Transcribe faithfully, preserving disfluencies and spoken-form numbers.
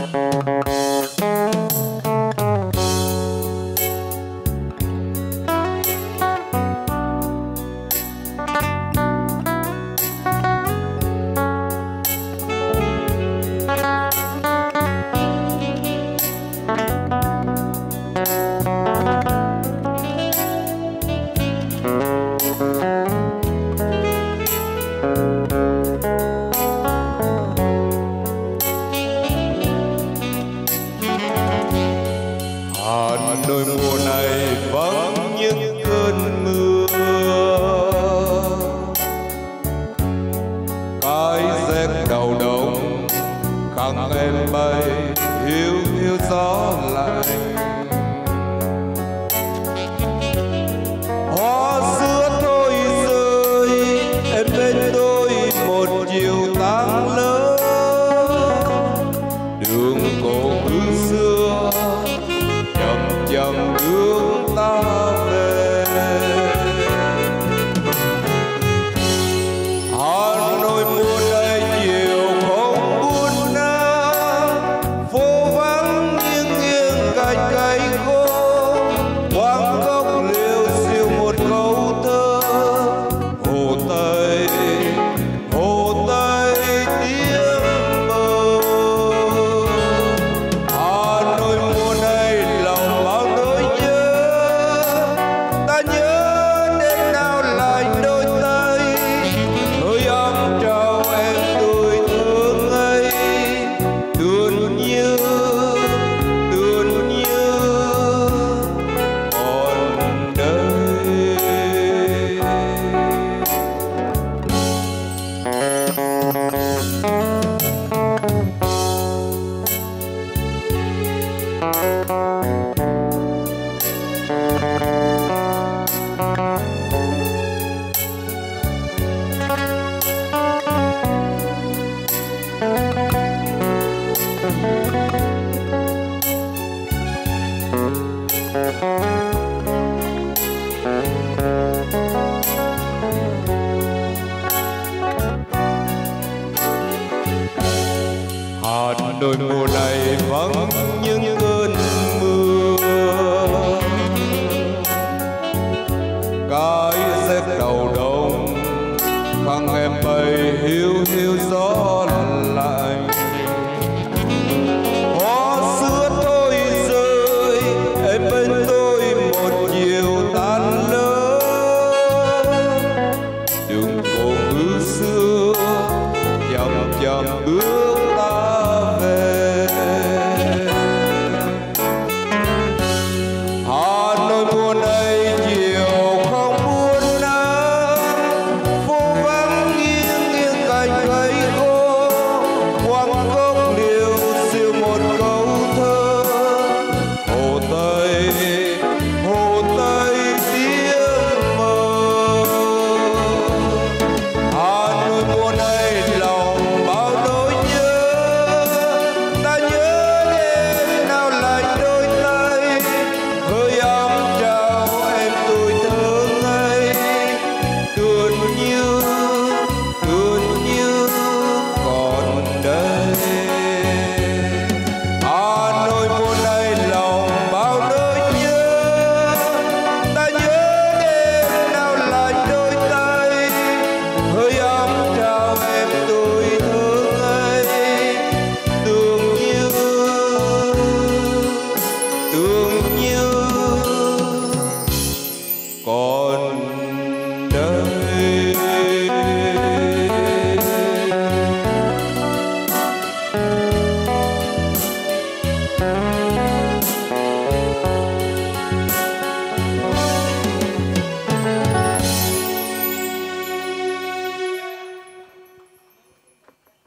Hà Nội mùa này vắng những cơn mưa, cái rét đầu đông khăn em bay hiu hiu gió lạnh. Hoa sữa thôi rơi em bên tôi một chiều tháng lớn, đường cổ cứ xưa chậm chậm hướng ta về. Hà Nội mùa này chiều không buồn nắng, phố vắng nghiêng nghiêng cành cây khô, quang góc liều xiêu một câu thơ. Hồ Tây, Hồ Tây tiếng mơ. Hà Nội mùa này lòng bao nỗi nhớ, ta nhớ đêm nào lại đôi tay, hơi ấm trao em tuổi thơ ngây, tuôn như tuôn như còn đây. Hà Nội mùa này vắng những cơn mưa, cái rét đầu đông khăn em bay hiu hiu gió lạnh. Hoa sữa thôi rơi em bên tôi một chiều tan lớn, đường cổ cứ xưa chậm chậm bước ta về. Hà Nội mùa này chiều không buồn nắng, phố vắng nghiêng nghiêng cành cây khô, quang góc liều xiêu một câu thơ. Hồ Tây, Hồ Tây tiếng mơ. Hà Nội mùa này lòng bao nỗi nhớ, ta nhớ đêm nào lại đôi tay, hơi ấm trao em tuổi thơ ngây, tuôn như tuôn như còn đây. Hà Nội mùa này lòng bao nỗi nhớ, ta nhớ đêm nào lại đôi tay, hơi ấm trao em tuổi thơ ngây, tưởng như tưởng như còn